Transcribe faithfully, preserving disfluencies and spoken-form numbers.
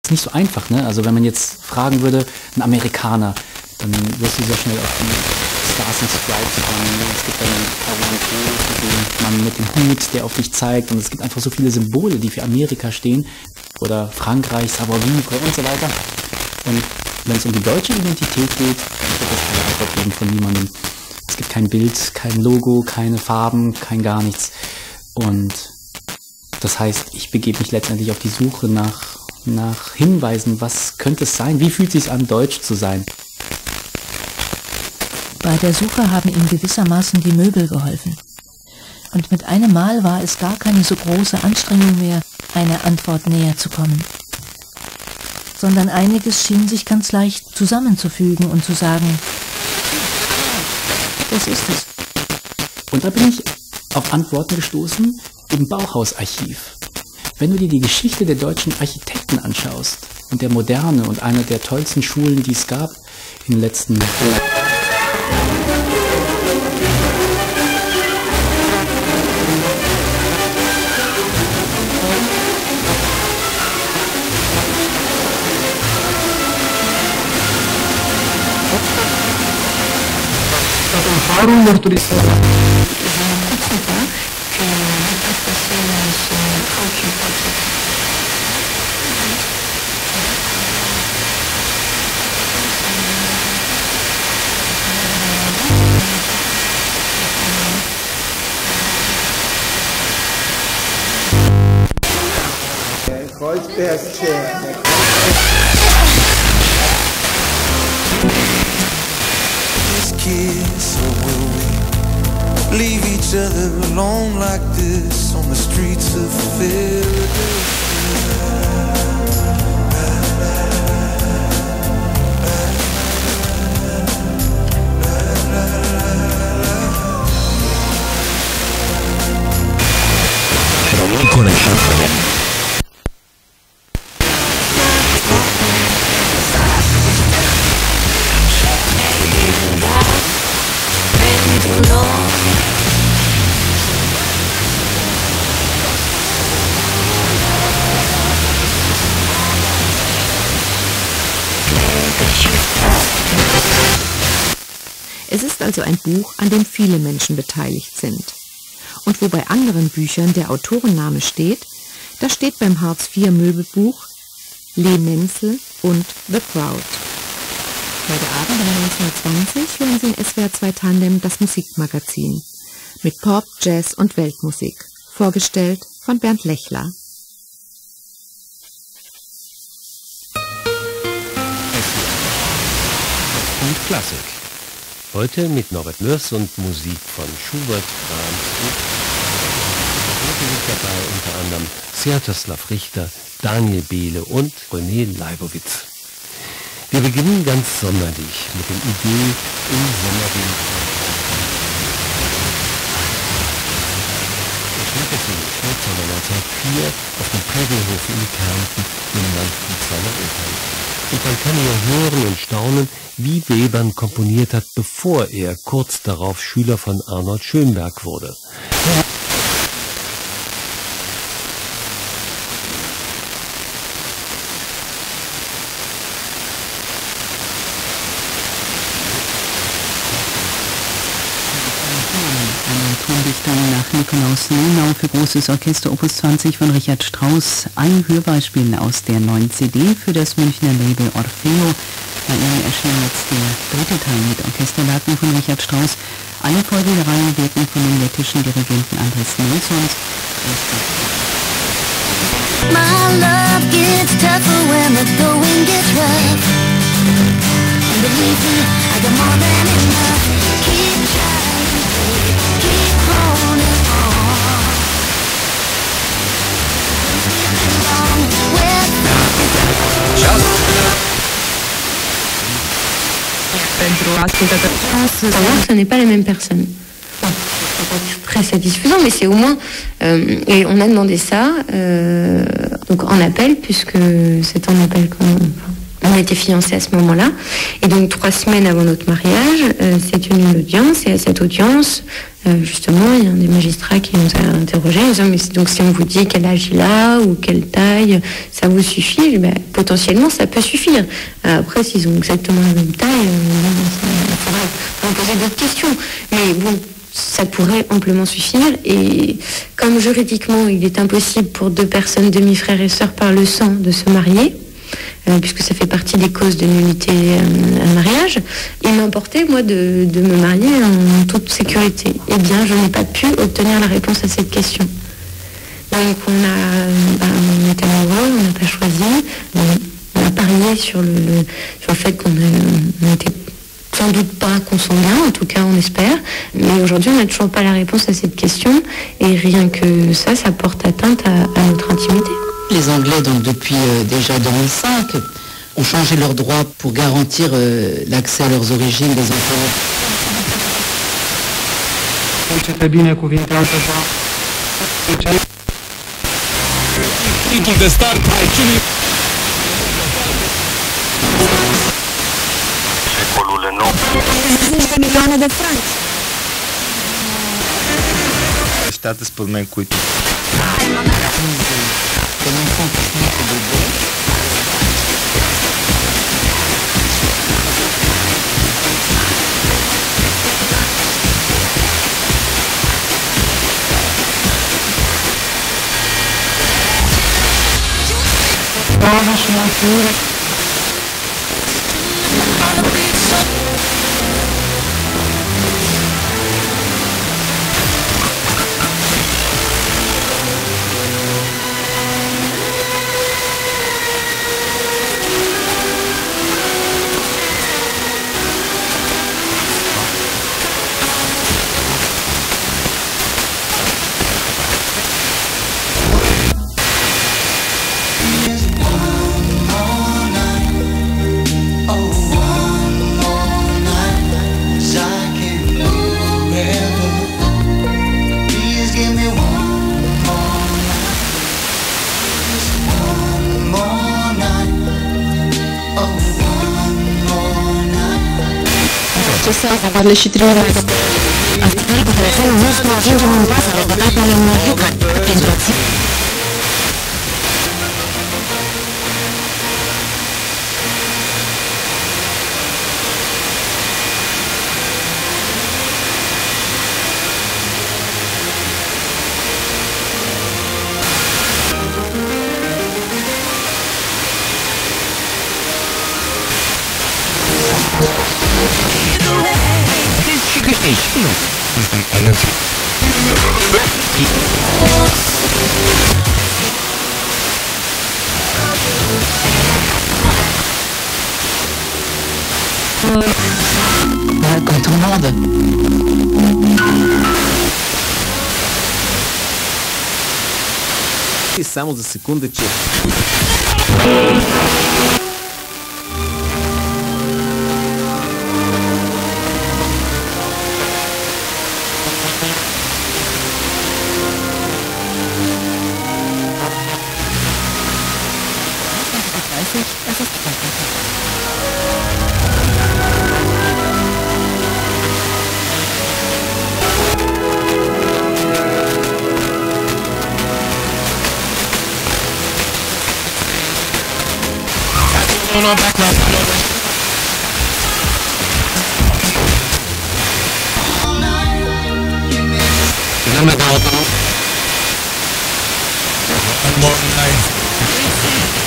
ist nicht so einfach, ne? Also wenn man jetzt fragen würde, ein Amerikaner, dann wirst du sehr schnell auf die Stars and Stripes kommen. Es gibt dann den Mann mit dem Hut, der auf dich zeigt. Und es gibt einfach so viele Symbole, die für Amerika stehen. Oder Frankreich, Savoir-vivre und so weiter. Und wenn es um die deutsche Identität geht, wird das keine Antwort geben von niemandem. Es gibt kein Bild, kein Logo, keine Farben, kein gar nichts. Und das heißt, ich begebe mich letztendlich auf die Suche nach, nach Hinweisen, was könnte es sein? Wie fühlt es sich an, deutsch zu sein? Bei der Suche haben ihm gewissermaßen die Möbel geholfen. Und mit einem Mal war es gar keine so große Anstrengung mehr, einer Antwort näher zu kommen. Sondern einiges schien sich ganz leicht zusammenzufügen und zu sagen, das ist es. Und da bin ich auf Antworten gestoßen im Bauhausarchiv. Wenn du dir die Geschichte der deutschen Architekten anschaust und der Moderne und einer der tollsten Schulen, die es gab in den letzten Jahren, Forum los turistas. Kreuzberg Chair. Kiss, or will we leave each other alone like this on the streets of Philadelphia? Es ist also ein Buch, an dem viele Menschen beteiligt sind. Und wo bei anderen Büchern der Autorenname steht, da steht beim Hartz vier Möbelbuch Lee Menzel und The Crowd. Heute Abend um neunzehn Uhr zwanzig hören Sie in S W R zwei Tandem das Musikmagazin mit Pop, Jazz und Weltmusik, vorgestellt von Bernd Lechler. Und Klassik. Heute mit Norbert Mörs und Musik von Schubert, Brahms und heute sind dabei unter anderem Sviatoslav Richter, Daniel Behle und René Leibowitz. Wir beginnen ganz sonderlich mit dem Idee im Sommerwind. Der Schneckersee Schnetzauber neunzehnhundertvier auf dem Prägelhof in Kärnten im Landgut seiner Eltern. Und man kann hier hören und staunen, wie Webern komponiert hat, bevor er kurz darauf Schüler von Arnold Schönberg wurde. Tondichtung nach Nikolaus Lenau für großes Orchester Opus zwanzig von Richard Strauss. Ein Hörbeispiel aus der neuen C D für das Münchner Label Orfeo. Bei ihnen erschien jetzt der dritte Teil mit Orchesterwerken von Richard Strauss. Alle Folgen der Reihe wirken von dem lettischen Dirigenten Andres Nelsons. My love gets tougher when the going gets rough. And believe me, I got more than enough. Keep trying, keep holding on. Along with savoir que ce n'est pas les mêmes personnes. C'est pas très satisfaisant, mais c'est au moins... Euh, et on a demandé ça, euh, donc en appel, puisque c'est un appel qu'on... Enfin, était fiancés à ce moment-là. Et donc trois semaines avant notre mariage, euh, s'est tenue une audience. Et à cette audience, euh, justement, il y a un des magistrats qui nous a interrogés en disant, mais donc si on vous dit quel âge il a ou quelle taille, ça vous suffit? Ben, potentiellement, ça peut suffire. Après, s'ils ont exactement la même taille, euh, il faudra poser d'autres questions. Mais bon, ça pourrait amplement suffire. Et comme juridiquement, il est impossible pour deux personnes, demi-frères et sœurs par le sang, de se marier, euh, puisque ça fait partie des causes de nullité à un mariage, il m'importait, moi, de, de me marier en toute sécurité. Eh bien, je n'ai pas pu obtenir la réponse à cette question. Donc, on a, bah, on était amoureux, on n'a pas choisi, on, on a parié sur le, le, sur le fait qu'on n'était sans doute pas consanguin, en tout cas on espère, mais aujourd'hui on n'a toujours pas la réponse à cette question, et rien que ça, ça porte atteinte à, à notre intimité. Les Anglais, donc depuis euh, déjà deux mille cinq, ont changé leurs droits pour garantir euh, l'accès à leurs origines des enfants. Titlul de start al celui secolul nouă. zece de milioane de franci. Nещата според мен, които Să darle și trimite. Astfel, cu telefonul nostru ajungem în baza regulatului unui jucat pentru a ține. Ouais, comme tout le monde. Само за секунда, че no, back up. One more night.